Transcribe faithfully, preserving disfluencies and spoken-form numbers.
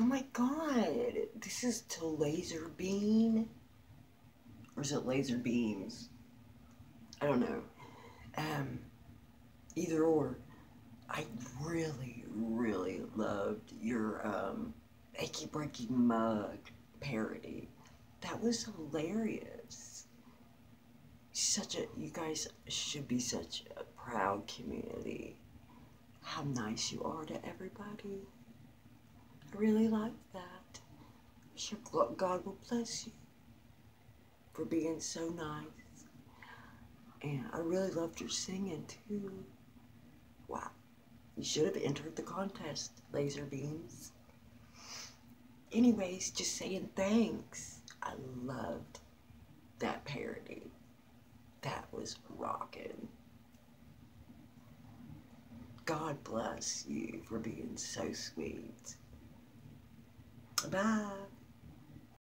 Oh my god, this is to Lazerbean, or is it Laser Beams? I don't know. Um, either or. I really, really loved your um, Achy Breaky Mug parody. That was hilarious. Such a, you guys should be such a proud community. How nice you are to everybody. I really like that. I'm sure God will bless you for being so nice. And I really loved your singing too. Wow. You should have entered the contest, Laser Beams. Anyways, just saying thanks. I loved that parody. That was rocking. God bless you for being so sweet. Bye.